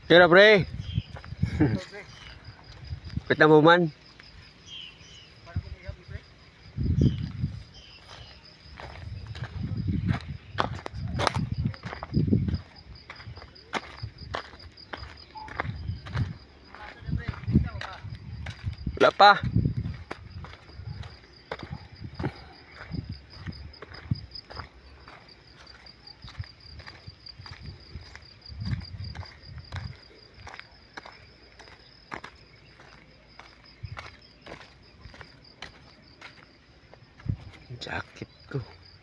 Tira pre. Kita mo man. Wala pa. Jacket ko.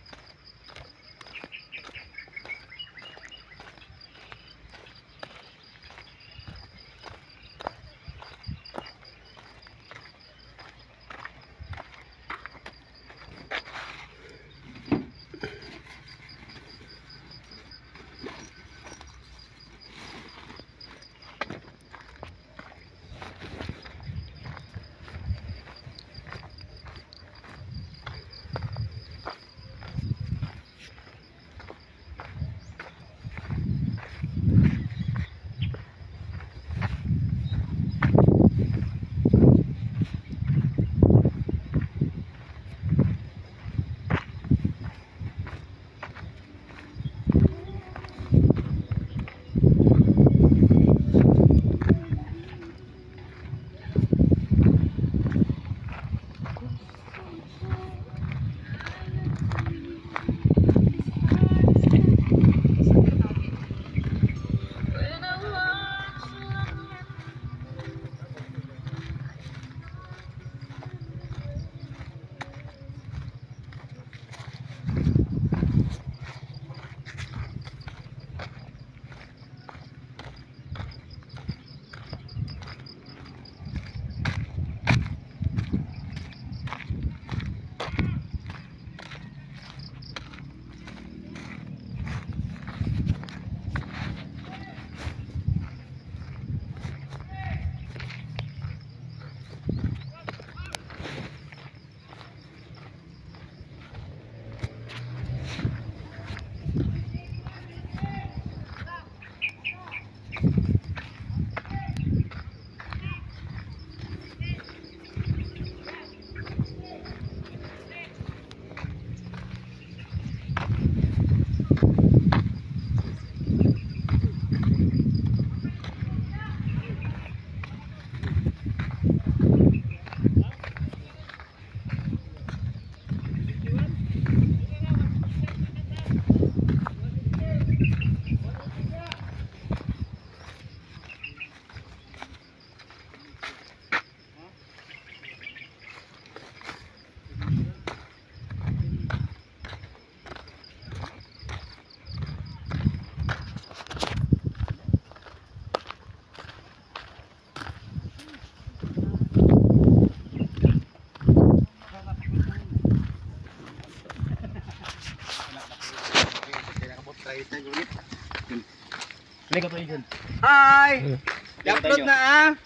Hi! I-upload na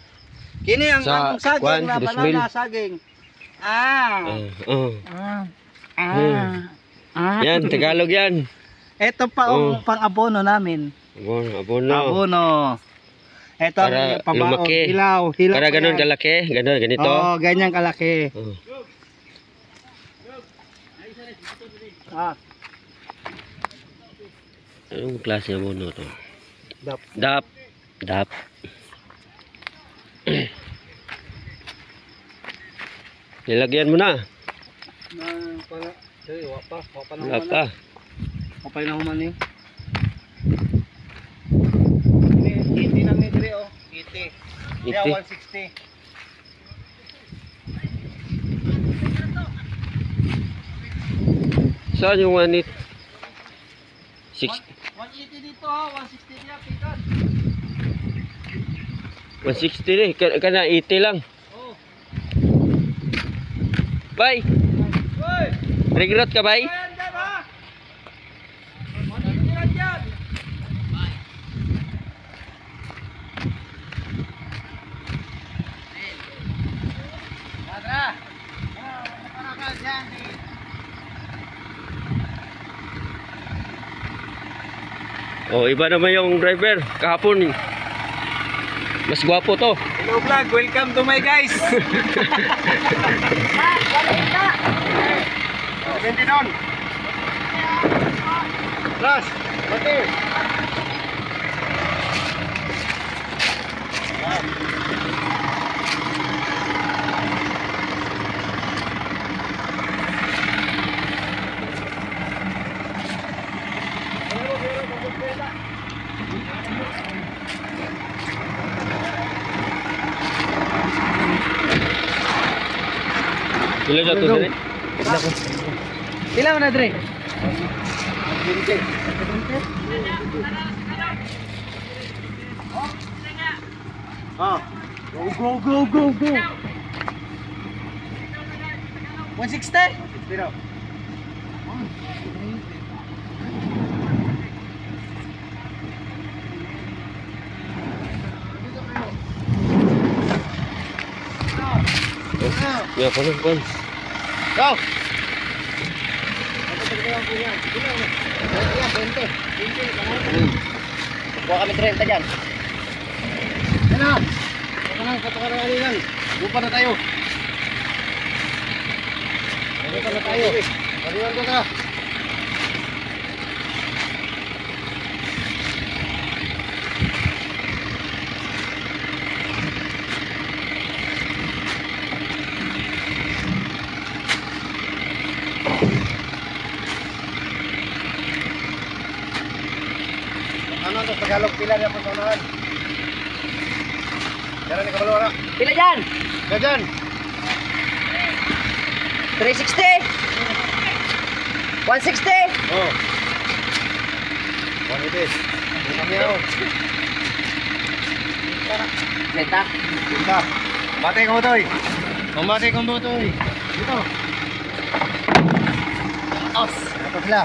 Kini ang saging na banana saging. Yan, Tagalog yan. Ito pa ang pang-abono namin. Abono. Ito ang pabaon, hilaw. Para ganun kalaki, ganito. Oo, ganyan kalaki. Anong klase ng abono to? Dap. Dap. Nilagyan mo na. Wala pa. Kapay na human eh. Iti na may dire oh. Iti. Kaya 160. Saan yung 180? 180 dito ha. 160 diya pikas. 160 kana 80 lang. Oh. Bye. Regret ka bye? Oh, iba naman yung driver kahapon. Mas gwapo to. Hello vlog, welcome to my guys. 20 doon. Plus, okay. Sila jatuh sini. Pila mo na dre? Ah. Go. 160? 160. Ya, pon. Go! Kuha kami 30 dyan. Yan na! Katakarali lang. Lupa na tayo. Lupa na tayo. Pariwan ko ka. Ano to Tagalog pila niya po sa unahan? Yan ni kabalwara. Pila dyan? Gajan. 360? 160? Oh. One it is. Una niya. Zeta? Kita. Bate ko toy. Mamate ko mo toy. Dito. Os. Ito sila.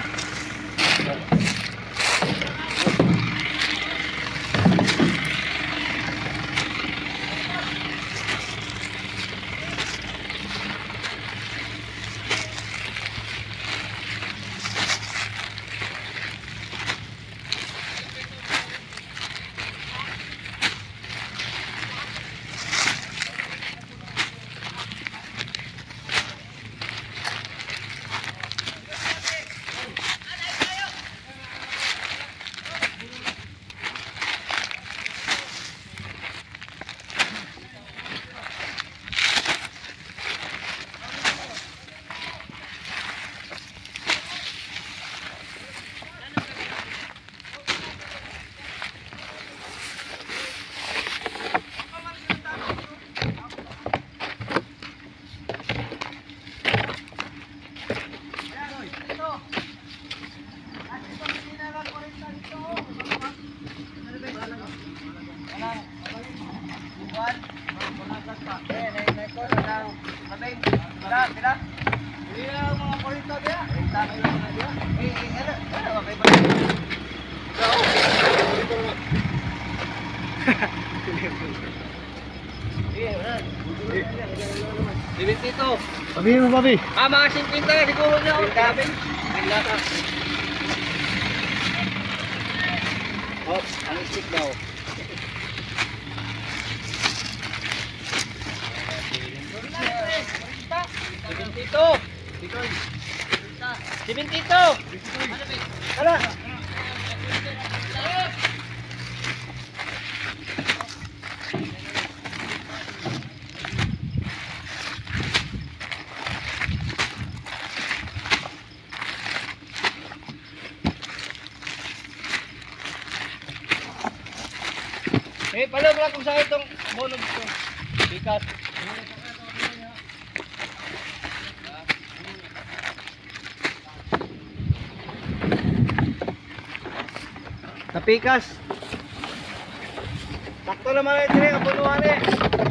Dito. Sabihin mo, Bobby. Mga 50 na siguro niya. Grabe. Lata. Oh, ang stick daw. Dito. Dito. Tara. Pala wala kung sa itong bonus ko. Bikas. Napikas. Sakto naman ito rin ang punuan eh.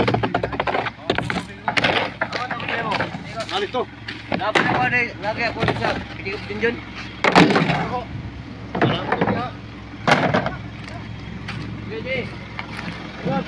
Alis to. Dapat ako na lagi ako sa pitigap din dyan. Ako. Alam ko ya. Pwede. Yan.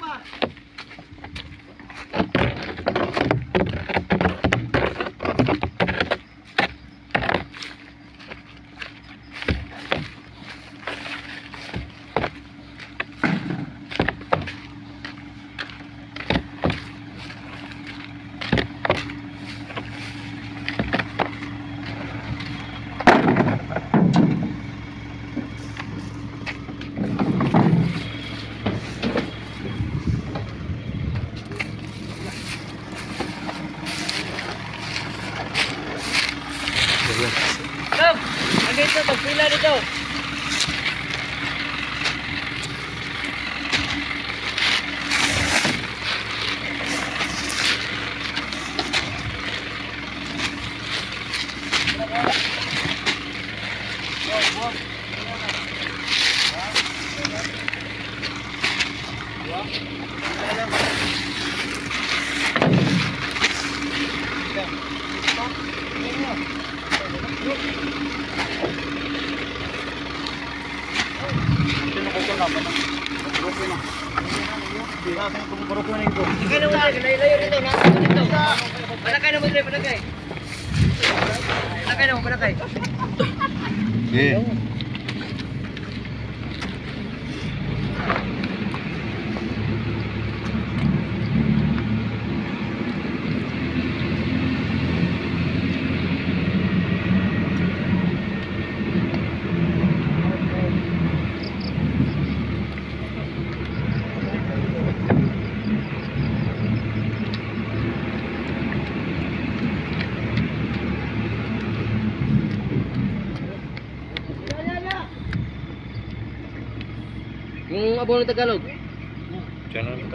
Come, lagay ito, pagpila dito. Lagay na mo layo dito, nasa dito. Palakay na mo dito, palakay. Palakay na mo, palakay. Yung abono Tagalog. Channel ito.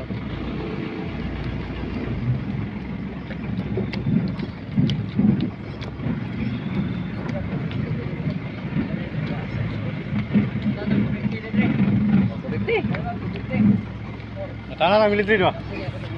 Natana na military, no?